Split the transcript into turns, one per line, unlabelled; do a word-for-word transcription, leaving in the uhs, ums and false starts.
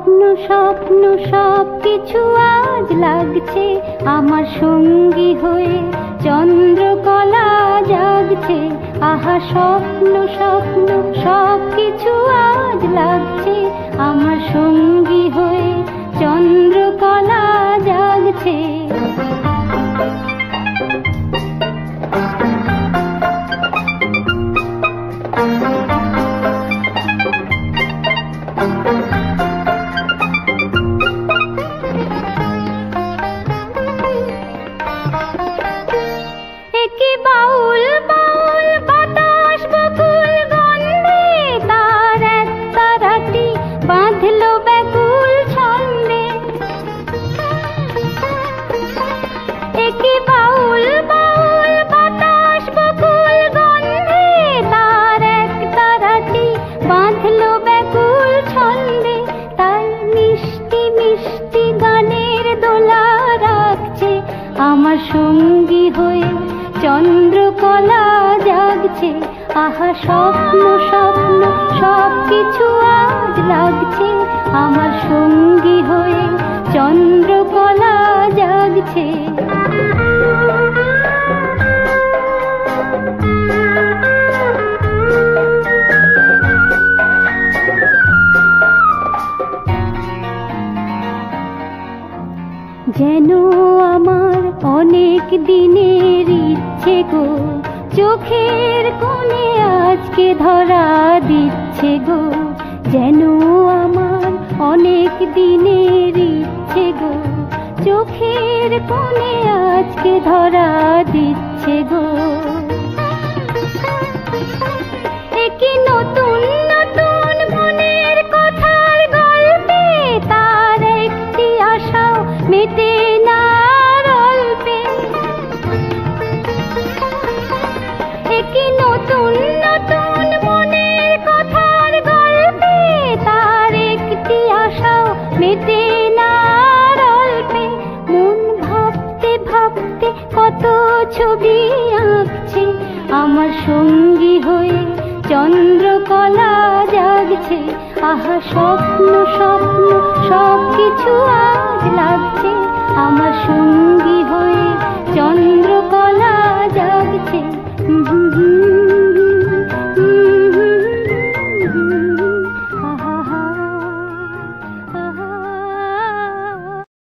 স্বপ্ন স্বপ্ন সব কিছু আজ লাগছে আমার সঙ্গী হয়ে, চন্দ্রকলা জাগছে। আহা স্বপ্ন স্বপ্ন সব কিছু আজ লাগছে আমার সঙ্গী হয়ে, চন্দ্রকলা জাগছে। একি বাউল বাউল বাতাস বকুল গন্ধে, তার এক তারাটি বাঁধলো ব্যাকুল ছন্দে। একি বাউল বাউল বাতাস বকুল গন্ধে, তার এক তারাটি বাঁধলো ব্যাকুল ছন্দে। তাই মিষ্টি মিষ্টি গানের দোলা রাখছে আমার সঙ্গী হয়ে, চন্দ্রকলা জাগছে। আহা স্বপ্ন স্বপ্ন সব কিছু আজ লাগছে আমার সঙ্গী হয়ে, চন্দ্রকলা জাগছে। যেন আমার অনেক দিনের ইচ্ছে গো, চোখের কোণে আজকে ধরা দিচ্ছে গো। যেন আমার অনেক দিনের ইচ্ছে গো, চোখের কোণে আজকে ধরা দিচ্ছে গো। একি নতুন নতুন মনের কথার গল্পে, তার একটি আশাও মেটে না অল্পে। একি নতুন নতুন মনের কথার গল্পে, তার একটি আশাও মেটে না অল্পে। মন ভাবতে ভাবতে কত ছবি আঁকছে আমার সঙ্গী হয়ে, চন্দ্রকলা জাগছে। আহা স্বপ্ন স্বপ্ন সব কিছু আজ লাগছে আমার সঙ্গী হয়ে, চন্দ্রকলা জাগছে।